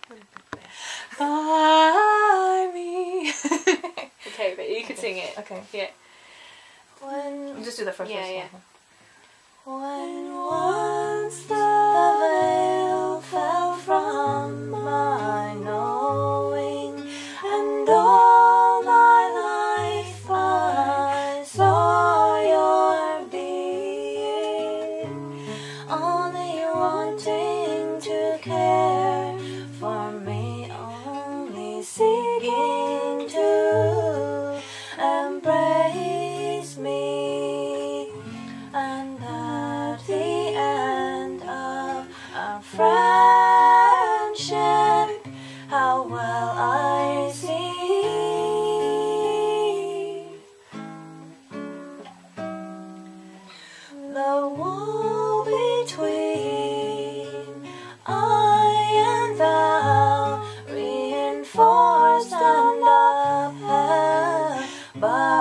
By me. Okay, but you could sing it. Okay. Yeah. When just do the first verse. Yeah. When once the veil fell from my knowing, and all my life I saw your being, only wanting to care for me, only seeking to embrace me, and at the end of our friendship, how well I see the wall between I and thou, reinforced and upheld by